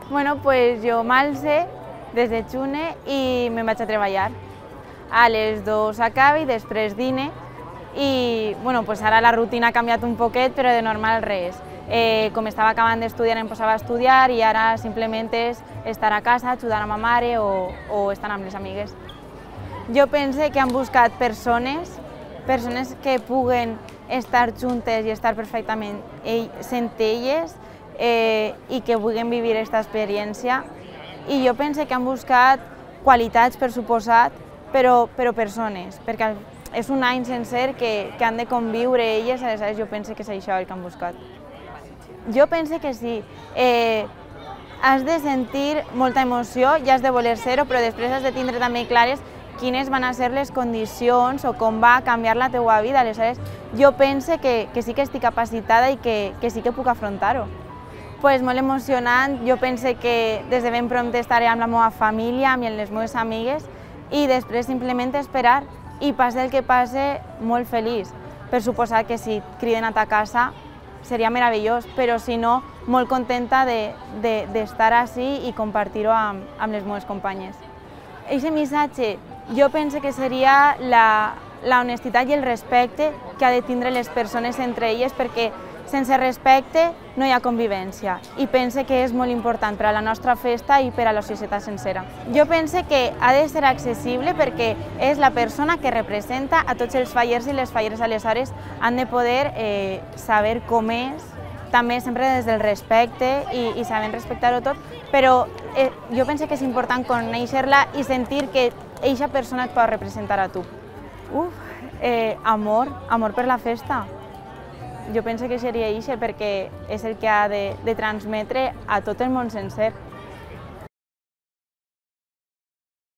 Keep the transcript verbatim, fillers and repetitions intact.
Bueno, pues jo m'alce des de Xune i me'n vaig a treballar. A les dues acaba i després dine i bueno, pues ara la rutina ha canviat un poquet, però de normal res. Eh, com estava acabant d'estudiar em posava a estudiar i ara simplement és estar a casa, ajudar a ma mare o, o estar amb les amigues. Jo pense que han buscat persones, persones que puguen estar juntes i estar perfectament sent elles eh, i que vulguin vivir aquesta experiència. I jo pense que han buscat qualitats, per suposat, però, però persones, perquè és un any sencer que, que han de conviure elles, aleshores jo pense que és això el que han buscat. Jo pense que sí. Eh, has de sentir molta emoció i has de voler ser-ho, però després has de tindre també clares quines van a ser les condicions o com va canviar la teua vida. Aleshores, jo pense que, que sí que estic capacitada i que, que sí que puc afrontar-ho. Pues molt emocionant, jo pense que des de ben prompte estaré amb la meva família, amb les meves amigues i després simplement esperar i passe el que passe molt feliç. Per suposat que si criden a ta casa seria meravellós, però si no, molt contenta d'estar ací i compartir-ho amb, amb les meves companyes. Eixe missatge jo pense que seria la, la honestitat i el respecte que ha de tindre les persones entre elles, perquè sense respecte no hi ha convivència i pense que és molt important per a la nostra festa i per a la societat sencera. Jo pense que ha de ser accessible perquè és la persona que representa a tots els fallers i les falleres, aleshores han de poder eh, saber com és, també sempre des del respecte i, i sabent respectar-ho tot, però eh, jo pense que és important conèixer-la i sentir que eixa persona et pot representar a tu. Uf, eh, amor, amor per la festa. Jo penso que seria això perquè és el que ha de, de transmetre a tot el món sencer.